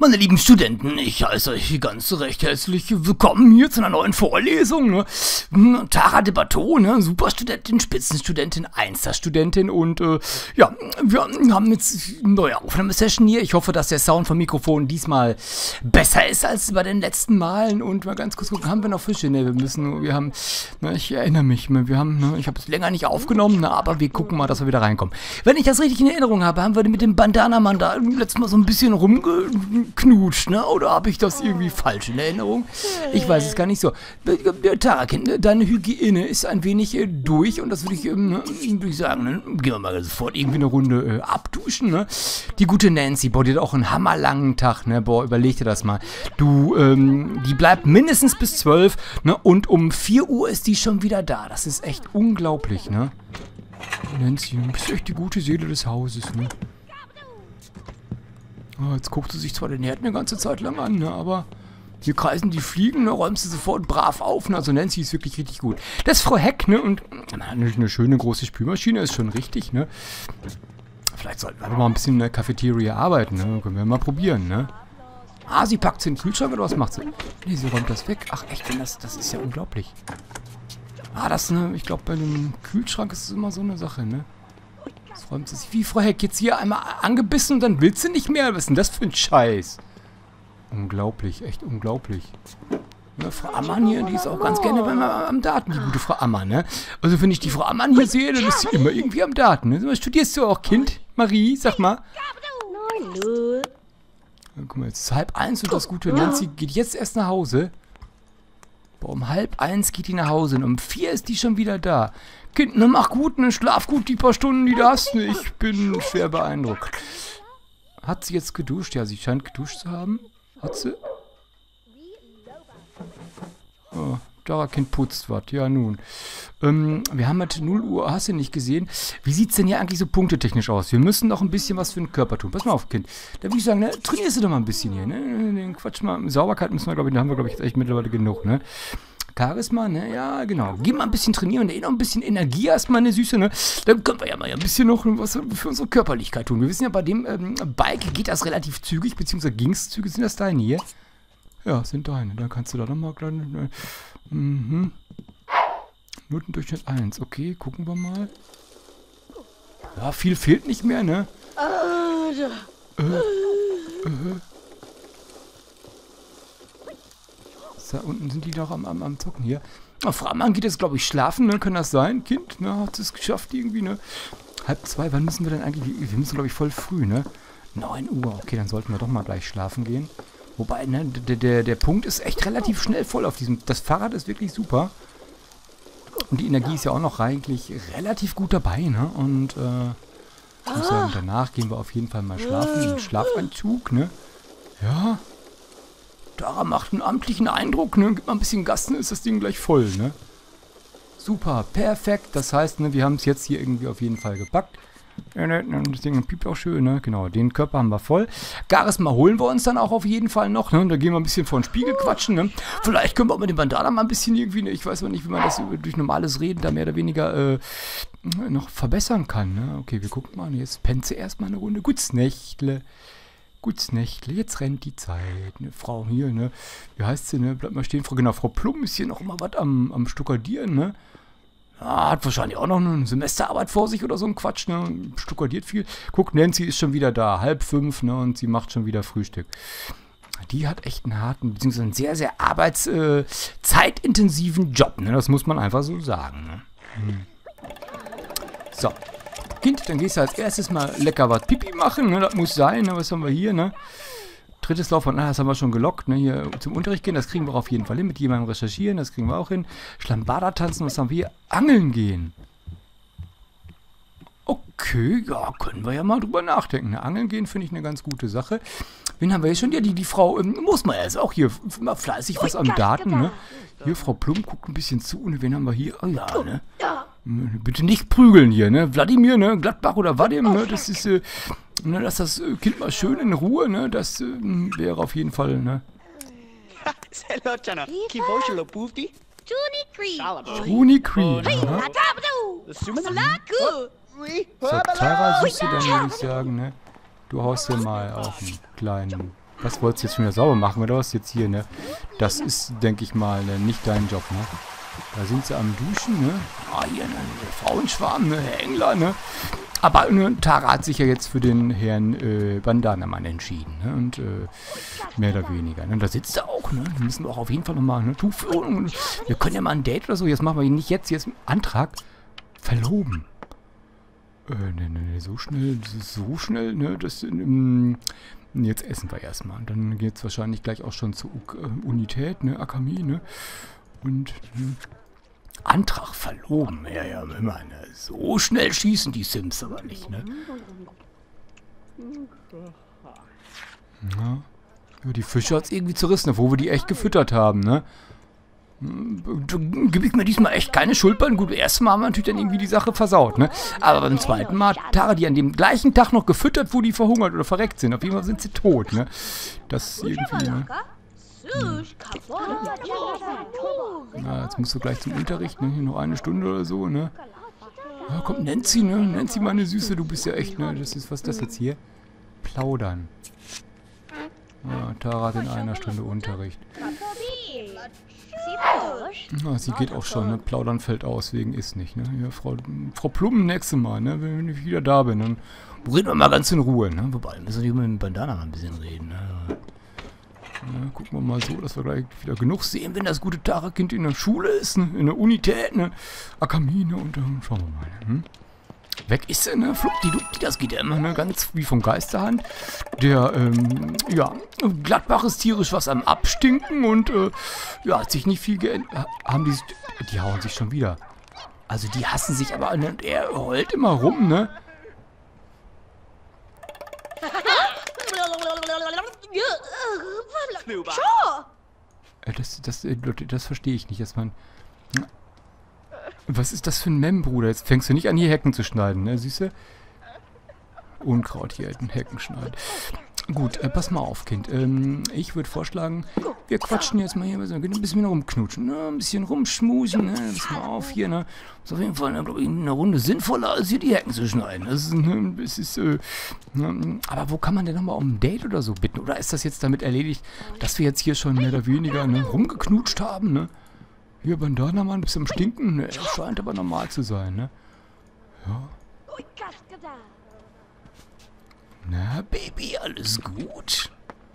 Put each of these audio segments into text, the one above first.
Meine lieben Studenten, ich heiße euch ganz recht herzlich willkommen hier zu einer neuen Vorlesung. Ne? Tara de Bateau, ne? Superstudentin, Spitzenstudentin, Einser-Studentin und ja, wir haben jetzt eine neue Aufnahmesession hier. Ich hoffe, dass der Sound vom Mikrofon diesmal besser ist als bei den letzten Malen. Und mal ganz kurz gucken, haben wir noch Fische? Ne, wir haben, ne, ich erinnere mich, ich habe es länger nicht aufgenommen, ne, aber wir gucken mal, dass wir wieder reinkommen. Wenn ich das richtig in Erinnerung habe, haben wir mit dem Bandana-Mann da letztes Mal so ein bisschen rumgeknutscht, ne? Oder habe ich das irgendwie falsch in Erinnerung? Ich weiß es gar nicht so. Tara, deine Hygiene ist ein wenig durch und das würde ich sagen, ne? Gehen wir mal sofort irgendwie eine Runde abduschen, ne? Die gute Nancy, boah, die hat auch einen hammerlangen Tag, ne? Boah, überleg dir das mal. Du, die bleibt mindestens bis 12, ne? Und um 4 Uhr ist die schon wieder da. Das ist echt unglaublich, ne? Nancy, du bist echt die gute Seele des Hauses, ne? Oh, jetzt guckt sie sich zwar den Herd eine ganze Zeit lang an, ne, aber hier kreisen die Fliegen, ne, räumst du sofort brav auf, ne, also Nancy ist wirklich richtig gut. Das ist Frau Heck, ne, und eine schöne große Spülmaschine ist schon richtig, ne. Vielleicht sollten wir mal ein bisschen in der Cafeteria arbeiten, ne, können wir mal probieren, ne. Ah, sie packt sie in den Kühlschrank oder was macht sie? Ne, sie räumt das weg. Ach echt, das ist ja unglaublich. Ah, das, ne, ich glaube, bei dem Kühlschrank ist es immer so eine Sache, ne. Das räumt sie sich wie Frau Heck jetzt hier einmal angebissen und dann will sie nicht mehr. Was ist denn das für ein Scheiß? Unglaublich, echt unglaublich. Ja, Frau Ammann hier, die ist auch ganz gerne am Daten, die gute Frau Ammann, ne? Also wenn ich die Frau Ammann hier sehe, dann ist sie immer irgendwie am Daten, ne? Studierst du auch, Kind? Marie, sag mal. Ja, guck mal, jetzt ist 12:30 und das gute Nancy geht jetzt erst nach Hause. Boah, um 12:30 geht die nach Hause und um 4 ist die schon wieder da. Kind, ne, mach gut, ne, schlaf gut die paar Stunden, die du hast. Ne, ich bin schwer beeindruckt. Hat sie jetzt geduscht? Ja, sie scheint geduscht zu haben. Hat sie? Oh, Tara, Kind putzt was. Ja, nun. Wir haben halt 0 Uhr, hast du nicht gesehen? Wie sieht es denn hier eigentlich so punktetechnisch aus? Wir müssen noch ein bisschen was für den Körper tun. Pass mal auf, Kind. Da würde ich sagen, ne, trainierst du doch mal ein bisschen hier, ne? Den Quatsch mal. Sauberkeit müssen wir, glaube ich, da haben wir, glaube ich, jetzt echt mittlerweile genug, ne? Charisma, ne? Ja, genau. Gib mal ein bisschen trainieren und noch ein bisschen Energie hast, meine Süße, ne? Dann können wir ja mal ein bisschen noch was für unsere Körperlichkeit tun. Wir wissen ja, bei dem Bike geht das relativ zügig, beziehungsweise ging's zügig. Sind das deine hier? Ja, sind deine. Dann kannst du da nochmal kleine. Notendurchschnitt 1. Okay, gucken wir mal. Ja, viel fehlt nicht mehr, ne? Da unten sind die doch am Zocken hier. Oh, Frau Ammann geht jetzt, glaube ich, schlafen, ne? Kann das sein, Kind? Ne? Hat es geschafft irgendwie, ne? 1:30, wann müssen wir denn eigentlich? Wir müssen, glaube ich, voll früh, ne? 9 Uhr. Okay, dann sollten wir doch mal gleich schlafen gehen. Wobei, ne, der Punkt ist echt relativ schnell voll auf diesem. Das Fahrrad ist wirklich super. Und die Energie ist ja auch noch eigentlich relativ gut dabei, ne? Und, ich muss sagen, danach gehen wir auf jeden Fall mal schlafen. Im Schlafanzug, ne? Ja. Tara macht einen amtlichen Eindruck, ne? Gib mal ein bisschen Gas, ne? Ist das Ding gleich voll, ne? Super, perfekt. Das heißt, ne, wir haben es jetzt hier irgendwie auf jeden Fall gepackt. Das Ding piept auch schön, ne? Genau, den Körper haben wir voll. Charisma holen wir uns dann auch auf jeden Fall noch, ne? Da gehen wir ein bisschen vor den Spiegel quatschen, ne? Vielleicht können wir auch mit dem Bandana mal ein bisschen irgendwie, ne? Ich weiß aber nicht, wie man das durch normales Reden da mehr oder weniger noch verbessern kann, ne? Okay, wir gucken mal. Jetzt pennt sie erstmal eine Runde. Gutsnächtle. Gutsnächtle, jetzt rennt die Zeit. Ne, Frau hier, ne? Wie heißt sie, ne? Bleibt mal stehen. Genau, Frau Plum ist hier noch immer was am Stuckadieren, ne? Ja, hat wahrscheinlich auch noch eine Semesterarbeit vor sich oder so ein Quatsch, ne? Stuckadiert viel. Guck, Nancy ist schon wieder da. 4:30, ne? Und sie macht schon wieder Frühstück. Die hat echt einen harten, beziehungsweise einen sehr, sehr zeitintensiven Job, ne? Das muss man einfach so sagen, ne? So. Kind, dann gehst du als erstes mal lecker was Pipi machen, ne? Das muss sein, ne? Was haben wir hier, ne? Drittes Lauf von, das haben wir schon gelockt, ne? Hier zum Unterricht gehen, das kriegen wir auf jeden Fall hin. Mit jemandem recherchieren, das kriegen wir auch hin. Schlambada tanzen, was haben wir hier? Angeln gehen. Okay, ja, können wir ja mal drüber nachdenken. Ne? Angeln gehen finde ich eine ganz gute Sache. Wen haben wir hier schon? Ja, die Frau Moosmeier ist auch hier mal fleißig was am Daten, ne? Hier, Frau Plum guckt ein bisschen zu. Und wen haben wir hier? Oh ja, ne? Bitte nicht prügeln hier, ne? Wladimir, ne? Gladbach oder Vadim, ne? Das ist, ne? Lass das Kind mal schön in Ruhe, ne? Das wäre auf jeden Fall, ne? Juni Creed. So, Tara, suchst du dann, würde ich sagen, ne? Du haust dir mal auf einen kleinen Was wolltest du jetzt schon wieder sauber machen, oder was jetzt hier, ne? Das ist, denke ich mal, nicht dein Job, ne? Da sind sie am Duschen, ne? Ah, hier, ne? Der Frauenschwarm, ne? Herr Engler, ne? Aber ne, Tara hat sich ja jetzt für den Herrn Bandanamann entschieden, ne? Und mehr oder weniger, ne? Und da sitzt er auch, ne? Wir müssen auch auf jeden Fall nochmal, ne? Tuchführung. Wir können ja mal ein Date oder so. Jetzt machen wir ihn nicht jetzt einen Antrag. Verloben. Ne, so schnell, ne? Jetzt essen wir erstmal. Dann geht es wahrscheinlich gleich auch schon zur Unität, ne? Akademie, ne? Und Antrag verloben. Ja, immer, ne? So schnell schießen die Sims aber nicht, ne? Ja, die Fische hat es irgendwie zerrissen, wo wir die echt gefüttert haben, ne? Da gebe ich mir diesmal echt keine Schuld bei. Gut, beim ersten Mal haben wir natürlich dann irgendwie die Sache versaut, ne? Aber beim zweiten Mal hat Tara die an dem gleichen Tag noch gefüttert, wo die verhungert oder verreckt sind. Auf jeden Fall sind sie tot, ne? Das irgendwie, ne? Na, jetzt musst du gleich zum Unterricht, ne? Hier noch eine Stunde oder so, ne? Ja, kommt Nancy, ne? Nancy, meine Süße, du bist ja echt, ne? Das ist, was ist das jetzt hier? Plaudern. Ja, Tara hat in einer Stunde Unterricht. Na, sie geht auch schon, ne? Plaudern fällt aus, wegen ist nicht, ne? Ja, Frau Plum, nächstes Mal, ne? Wenn ich wieder da bin, dann reden wir mal ganz in Ruhe, ne? Wobei, müssen wir mit dem Bandana mal ein bisschen reden, ne? Ja, gucken wir mal so, dass wir gleich wieder genug sehen, wenn das gute Tara-Kind in der Schule ist, ne? In der Unität, ne? Akademie, ne? Und dann schauen wir mal, ne? Weg ist er, ne? Fluppdiduppdi, das geht ja immer, ne? Ganz wie vom Geisterhand. Der, ja, Gladbach ist tierisch was am Abstinken und, ja, hat sich nicht viel geändert. Die hauen sich schon wieder. Also die hassen sich aber, ne? Und er heult immer rum, ne? Das verstehe ich nicht, dass man... Was ist das für ein Mem, Bruder? Jetzt fängst du nicht an, hier Hecken zu schneiden, ne? Siehst du? Unkraut hier in Hecken schneiden. Gut, pass mal auf, Kind. Ich würde vorschlagen, wir quatschen jetzt mal hier ein bisschen rumknutschen, ne? Ein bisschen rumschmusen, ne? Pass mal auf hier, ne? Ist auf jeden Fall, glaube ich, eine Runde sinnvoller, als hier die Hecken zu schneiden. Das ist, ne? Aber wo kann man denn nochmal um ein Date oder so bitten? Oder ist das jetzt damit erledigt, dass wir jetzt hier schon mehr oder weniger, ne, rumgeknutscht haben, ne? Hier, Bandanamann, bist du am Stinken? Ne, scheint aber normal zu sein, ne? Ja. Na, Baby, alles gut?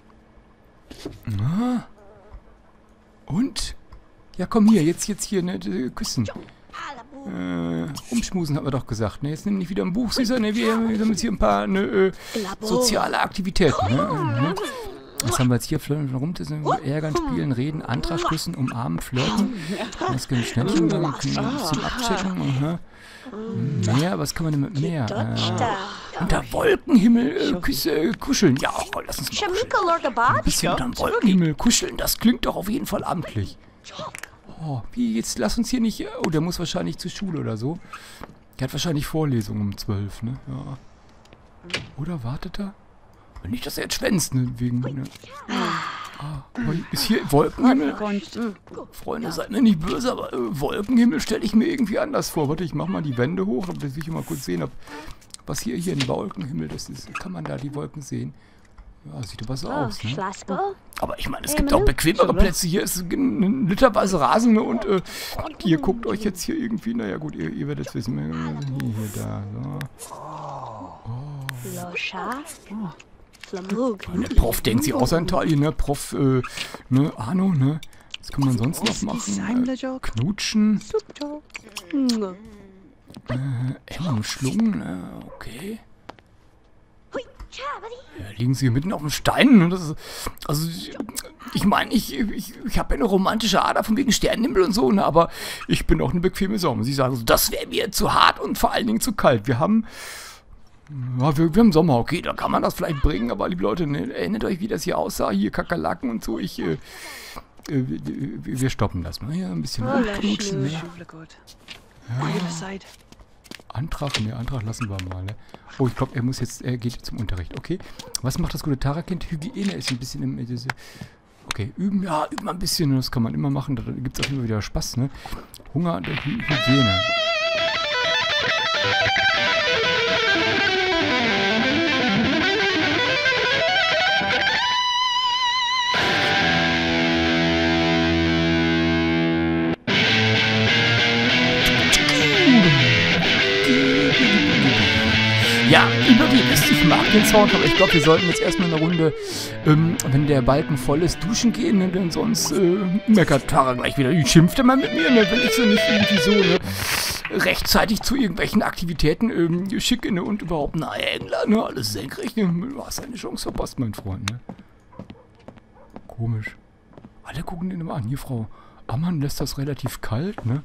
Na? Und? Ja, komm hier, jetzt hier, ne, küssen. Rumschmusen haben wir doch gesagt, ne? Jetzt nimm nicht wieder ein Buch, Süßer, ne? Wir haben jetzt hier ein paar, ne, soziale Aktivitäten, ne? Was haben wir jetzt hier? Flirten, rumtissen, ärgern, spielen, reden, Antrag, küssen, umarmen, flirten. Das kann Schnäppchen, dann ein bisschen abchecken. Mehr, was kann man denn mit mehr? Unter Wolkenhimmel kuscheln. Ja, lass uns mal kuscheln. Ein bisschen unter Wolkenhimmel kuscheln, das klingt doch auf jeden Fall amtlich. Oh, wie, jetzt lass uns hier nicht... Oh, der muss wahrscheinlich zur Schule oder so. Der hat wahrscheinlich Vorlesung um 12, ne? Ja. Oder wartet er? Nicht, dass er jetzt schwänzt, ne? Wegen, ne? Aber ist hier Wolkenhimmel? Freunde, seid mir nicht böse, aber Wolkenhimmel stelle ich mir irgendwie anders vor. Warte, ich mach mal die Wände hoch, damit ich mal kurz sehen, was hier ein Wolkenhimmel das ist. Kann man da die Wolken sehen? Ja, sieht aber so aus, ne? Aber ich meine, es gibt auch bequemere Plätze. Hier ist literweise Rasen, ne? Und ihr guckt euch jetzt hier irgendwie, naja gut, ihr werdet es wissen. Hier, da, so. Der Prof denkt sich aus Italien, ne? Prof, ne? Arno, ne? Was kann man sonst noch machen? Knutschen. Schlungen, ne? Okay. Ja, liegen sie hier mitten auf dem Stein, ne? Das ist, also, ich meine, ich habe ja eine romantische Ader von wegen Sternenhimmel und so, ne? Aber ich bin auch eine bequeme Sau. Sie sagen so, das wäre mir zu hart und vor allen Dingen zu kalt. Wir haben... Ja, wir haben Sommer, okay, da kann man das vielleicht bringen, aber liebe Leute, ne, erinnert euch, wie das hier aussah, hier Kakerlaken und so, wir stoppen das mal, hier ein bisschen rumknutschen, ne? Ja. Antrag, ne, Antrag lassen wir mal, ne? Oh, ich glaube, er geht zum Unterricht, okay. Was macht das gute Tara-Kind? Hygiene ist ein bisschen im, okay, üben mal ein bisschen, das kann man immer machen, da gibt es auch immer wieder Spaß, ne? Hunger und Hygiene. Ja, überwiegend. Ich mag den Sound, aber ich glaube, wir sollten jetzt erstmal eine Runde, wenn der Balken voll ist, duschen gehen, ne? Denn sonst meckert Tara gleich wieder. Die schimpft immer mit mir, ne? Wenn ich sie nicht irgendwie so, ne? Rechtzeitig zu irgendwelchen Aktivitäten schicke, ne? Und überhaupt ein Hängler, ne? Alles senkrecht, ne? Du hast eine Chance verpasst, mein Freund, ne? Komisch. Alle gucken den immer an. Hier, Frau Ammann lässt das relativ kalt, ne?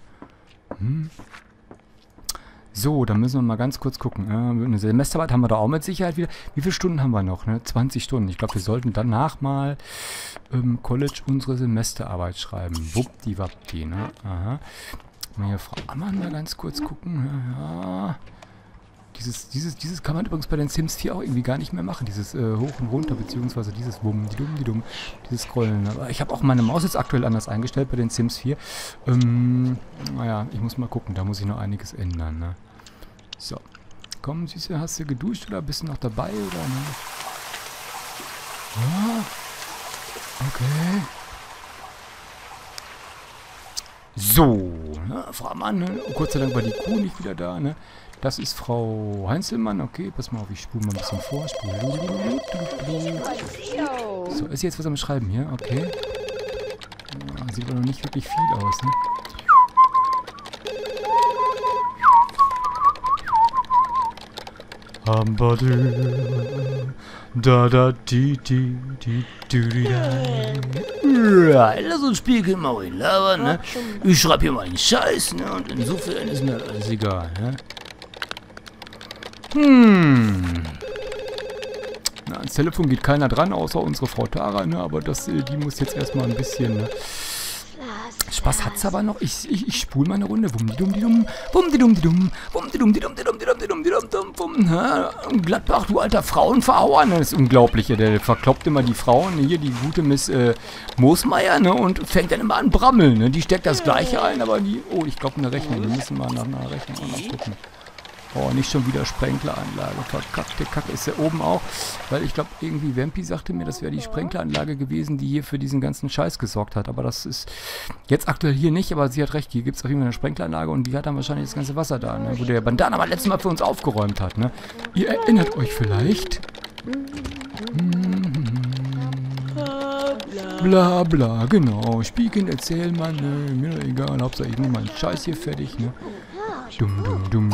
So, dann müssen wir mal ganz kurz gucken. Eine Semesterarbeit haben wir da auch mit Sicherheit wieder. Wie viele Stunden haben wir noch? Ne? 20 Stunden. Ich glaube, wir sollten danach mal im College unsere Semesterarbeit schreiben. Wuppdiwappdi, ne? Aha. Mal hier Frau Ammann mal ganz kurz gucken. Ja. Dieses kann man übrigens bei den Sims 4 auch irgendwie gar nicht mehr machen. Dieses Hoch und Runter, beziehungsweise dieses Wumm-di-dumm-di-dumm, dieses Scrollen. Aber ich habe auch meine Maus jetzt aktuell anders eingestellt bei den Sims 4. Naja, ich muss mal gucken. Da muss ich noch einiges ändern, ne? So. Komm, Süße, hast du geduscht oder bist du noch dabei, oder? Ne? Ja. Okay. So. Ne? Frau Mann, ne? Gott sei Dank war die Kuh nicht wieder da, ne? Das ist Frau Heinzelmann. Okay, pass mal auf, ich spule mal ein bisschen vor. So, ist jetzt was am Schreiben hier? Okay. Ja, sieht aber noch nicht wirklich viel aus, ne? Da da di di di di da. Lass uns Spiegel mal ruhig labern, ne? Ich schreib hier mal einen Scheiß, ne? Und insofern ist mir alles egal, ne? Na, ans Telefon geht keiner dran, außer unsere Frau Tara, ne? Aber die muss jetzt erstmal ein bisschen, ne? Spaß hat's aber noch. Ich spule mal eine Runde. Wumm-di-dumm-di-dumm. Wumm-di-dumm-di-dumm. Wumm-di-dumm-di-dumm-di-dumm-di-dumm-dumm. Gladbach, du alter Frauenverhauer. Ne? Das ist unglaublich. Der verkloppt immer die Frauen. Hier, die gute Miss Moosmeier, ne? Und fängt dann immer an brammeln. Ne? Die steckt das Gleiche ein, aber die... Oh, ich glaube, eine Rechnung. Wir müssen mal nach einer Rechnung auch noch gucken. Oh, nicht schon wieder Sprenkleranlage. Verkackte Kacke. Ist ja oben auch. Weil ich glaube, irgendwie Vampi sagte mir, das wäre die Sprenkleranlage gewesen, die hier für diesen ganzen Scheiß gesorgt hat. Aber das ist jetzt aktuell hier nicht. Aber sie hat recht. Hier gibt es auf jeden Fall eine Sprenkleranlage und die hat dann wahrscheinlich das ganze Wasser da. Ne? Wo der Bandana mal letztes Mal für uns aufgeräumt hat. Ne? Ihr erinnert euch vielleicht. Bla bla, genau. Spieken, erzähl mal. Ne? Mir egal. Hauptsache ich mache meinen Scheiß hier fertig. Ne? Dumm.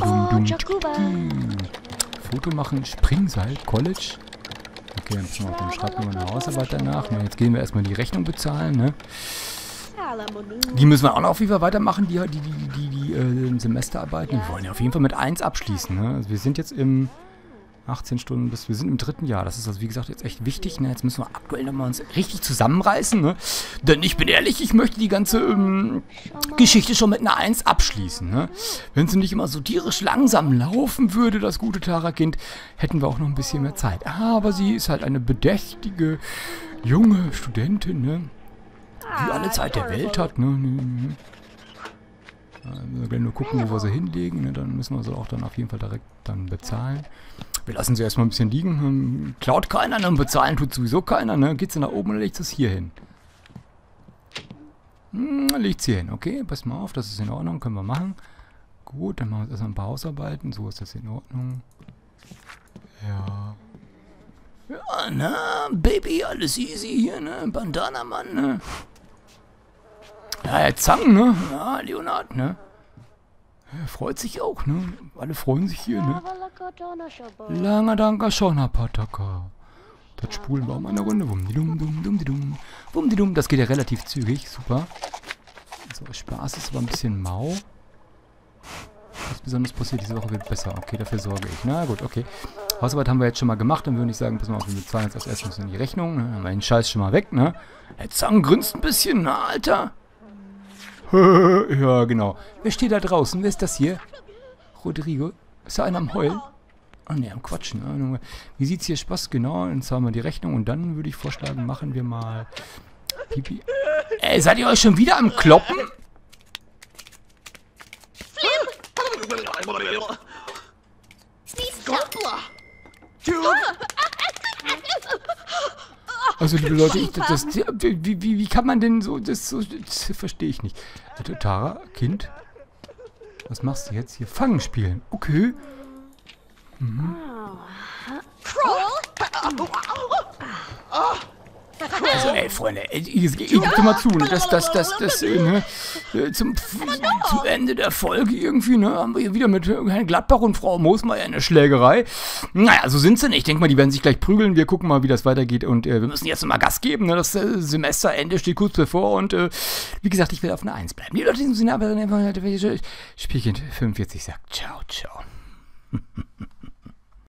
Foto machen, Springseil, College. Okay, dann schreibt man eine Hausarbeit danach. Ne, jetzt gehen wir erstmal die Rechnung bezahlen, ne? Die müssen wir auch noch auf jeden Fall weitermachen, die Semesterarbeiten. Wir wollen ja auf jeden Fall mit 1 abschließen, ne? Also wir sind jetzt im 18 Stunden wir sind im 3. Jahr. Das ist also, wie gesagt, jetzt echt wichtig. Ne? Jetzt müssen wir aktuell nochmal uns richtig zusammenreißen. Ne? Denn ich bin ehrlich, ich möchte die ganze Geschichte schon mit einer 1 abschließen. Ne? Wenn sie nicht immer so tierisch langsam laufen würde, das gute Tara-Kind, hätten wir auch noch ein bisschen mehr Zeit. Aber sie ist halt eine bedächtige, junge Studentin, ne? Die alle Zeit der Welt hat. Ne? Wir werden nur gucken, wo wir sie hinlegen. Ne? Dann müssen wir sie auch dann auf jeden Fall direkt dann bezahlen. Wir lassen sie erstmal ein bisschen liegen. Klaut keiner, ne? Bezahlen tut sowieso keiner. Ne? Geht sie nach oben und legt es hier hin. Legt sie hin, okay? Passt mal auf, das ist in Ordnung. Können wir machen. Gut, dann machen wir erstmal ein paar Hausarbeiten. So ist das in Ordnung. Ja. Ja, na, Baby, alles easy hier, ne? Bandana, Mann, ne? Ja, Herr Zang, ne? Ja, Leonard, ne? Er freut sich auch, ne? Alle freuen sich hier, ne? Langer Danke schon, Pataka. Das spulen wir auch mal eine Runde. Wumm-di-dumm. Das geht ja relativ zügig, super. So, Spaß ist aber ein bisschen mau. Was Besonderes passiert diese Woche wird besser. Okay, dafür sorge ich. Na gut, okay. Hausarbeit haben wir jetzt schon mal gemacht. Dann würde ich sagen, pass mal auf, wir bezahlen jetzt als erstes in die Rechnung. Ne? Dann haben wir den Scheiß schon mal weg, ne? Herr Zang grinst ein bisschen, na, Alter. Ja, genau. Wer steht da draußen? Wer ist das hier? Rodrigo? Ist da einer am Heulen? Oh ne, am Quatschen. Wie sieht's hier Spaß? Genau, dann zahlen wir die Rechnung und dann würde ich vorschlagen, machen wir mal Pipi. Ey, seid ihr euch schon wieder am Kloppen? Also, liebe Leute, wie kann man denn so, das verstehe ich nicht. Tara, Kind, was machst du jetzt hier? Fangen spielen, okay. Also, ey, Freunde, ey, geht mal zu, ne? Zum Ende der Folge irgendwie, ne, haben wir hier wieder mit Herrn Gladbach und Frau Moosmeier eine Schlägerei. Naja, so sind sie nicht. Ich denke mal, die werden sich gleich prügeln. Wir gucken mal, wie das weitergeht und wir müssen jetzt mal Gas geben, ne? Das Semesterende steht kurz bevor und wie gesagt, ich will auf eine 1 bleiben. Die Leute, die sind aber Spielchen 45 sagt ciao, ciao.